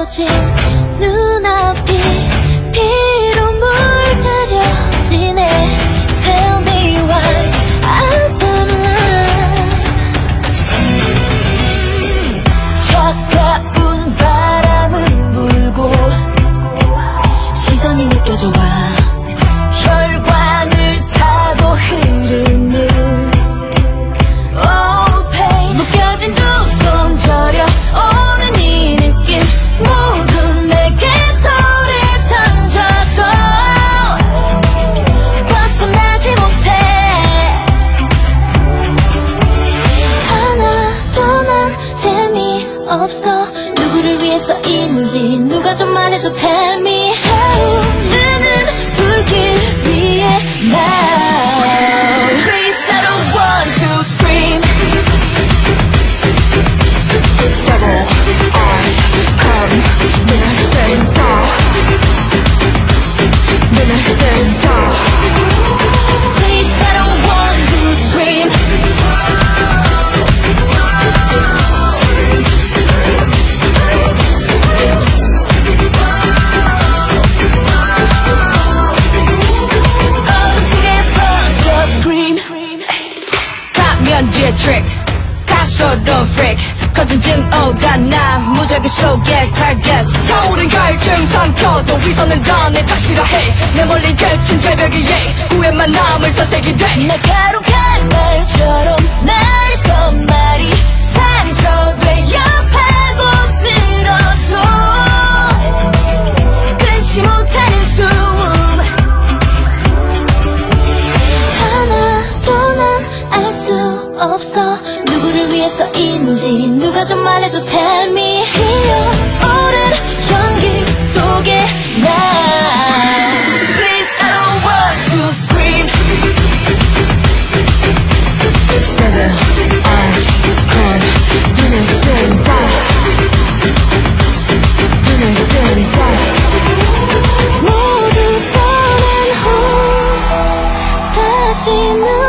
멀어진 눈앞이 피로 물들여지네. Tell me why I'm blind. 차가운 바람은 불고 시선이 느껴져 와. 혈관을 타고 흐르는 Oh pain. 묶여진 두 손 저려오는 이 느낌 모두 내게 돌을 던져도 벗어나지 못해. 하나도 난 재미없어. 누구를 위해서인지 누가 좀 말해줘. Tell me. 타오르는 불길 위에 now. Please I don't want to scream. Several arms come 눈을 뜬다. 눈을 뜬다. Please I don't want to scream. 가면 뒤에 트릭 가소로 freak 거진 증오가 나 무작위 속에 target. 타오른 갈증 삼켜도 위선은 다 내 탓이라 해. 내 멀리 그친 새벽 위에 후회만 남을 선택이 돼. 날카로운 말처럼 날이 손말이 상처돼 파고들어도 끊지 못하는 숨. 하나도 난 알 수 없어. 누구를 위해서인지 누가 좀 말해줘. Tell me. 피어오른 연기 속에 나. Please I don't want to scream. Seven arms come 눈을 뜬다. 눈을 뜬다. 모두 떠난 후 다시 눈